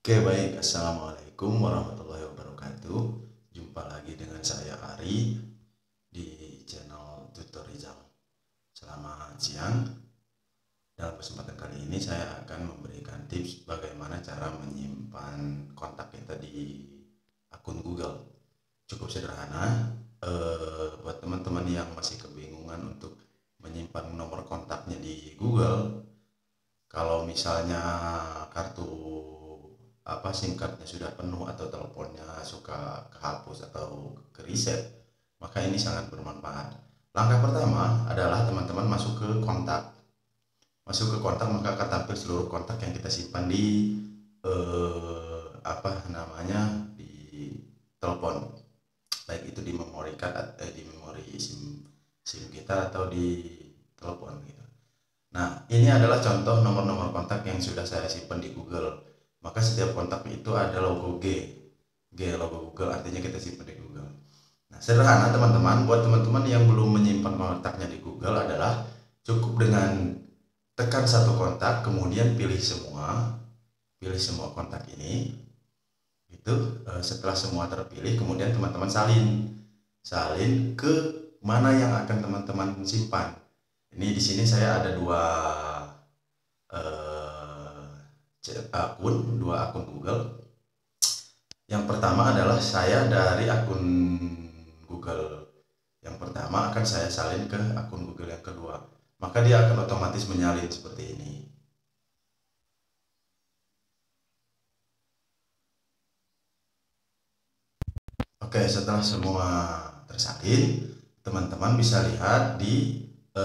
Oke, baik. Assalamualaikum warahmatullahi wabarakatuh. Jumpa lagi dengan saya Ari di channel Tutor Rizal. Selamat siang. Dalam kesempatan kali ini saya akan memberikan tips bagaimana cara menyimpan kontak kita di akun Google. Cukup sederhana. Buat teman-teman yang masih kebingungan untuk menyimpan nomor kontaknya di Google, kalau misalnya kartu SIM cardnya sudah penuh atau teleponnya suka kehapus atau ke reset, maka ini sangat bermanfaat. Langkah pertama adalah teman-teman masuk ke kontak. Maka akan tampil seluruh kontak yang kita simpan di di telepon, baik itu di memori card, di memori SIM kita atau di telepon gitu. Nah, ini adalah contoh nomor-nomor kontak yang sudah saya simpan di Google. Maka setiap kontak itu ada logo logo Google, artinya kita simpan di Google. Nah, sederhana teman-teman. Buat teman-teman yang belum menyimpan kontaknya di Google adalah cukup dengan tekan satu kontak, kemudian pilih semua kontak ini. Setelah semua terpilih, kemudian teman-teman salin ke mana yang akan teman-teman simpan. Ini di sini saya ada dua akun Google. Yang pertama adalah saya dari akun Google yang pertama akan saya salin ke akun Google yang kedua, maka dia akan otomatis menyalin seperti ini. Oke, setelah semua tersalin, teman-teman bisa lihat di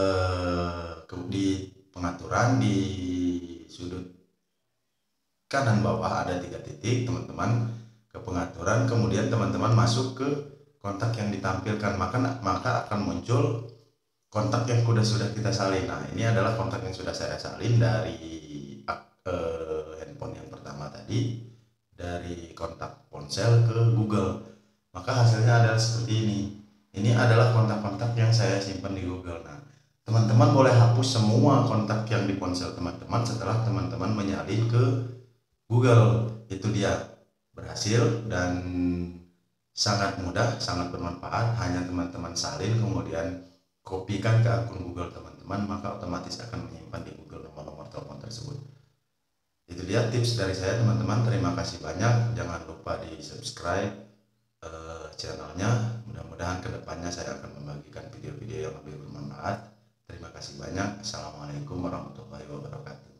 pengaturan di sudut kanan bawah ada 3 titik. Teman-teman ke pengaturan, kemudian teman-teman masuk ke kontak yang ditampilkan, maka akan muncul kontak yang sudah kita salin. Nah, ini adalah kontak yang sudah saya salin dari handphone yang pertama tadi, dari kontak ponsel ke Google. Maka hasilnya adalah seperti ini. Ini adalah kontak-kontak yang saya simpan di Google. Nah, teman-teman boleh hapus semua kontak yang di ponsel teman-teman setelah teman-teman menyalin ke Google. Itu dia, berhasil dan sangat mudah, sangat bermanfaat. Hanya teman-teman salin kemudian kopikan ke akun Google teman-teman, maka otomatis akan menyimpan di Google nomor-nomor telepon tersebut. Itu dia tips dari saya teman-teman. Terima kasih banyak. Jangan lupa di subscribe channelnya. Mudah-mudahan kedepannya saya akan membagikan video-video yang lebih bermanfaat. Terima kasih banyak. Assalamualaikum warahmatullahi wabarakatuh.